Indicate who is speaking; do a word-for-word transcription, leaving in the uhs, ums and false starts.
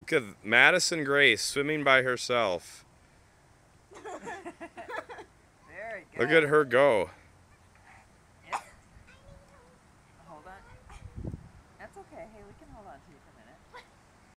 Speaker 1: Look at Madison Grace swimming by herself.
Speaker 2: Very good.
Speaker 1: Look at her go.
Speaker 2: Yep. Hold on. That's okay. Hey, we can hold on to you for a minute.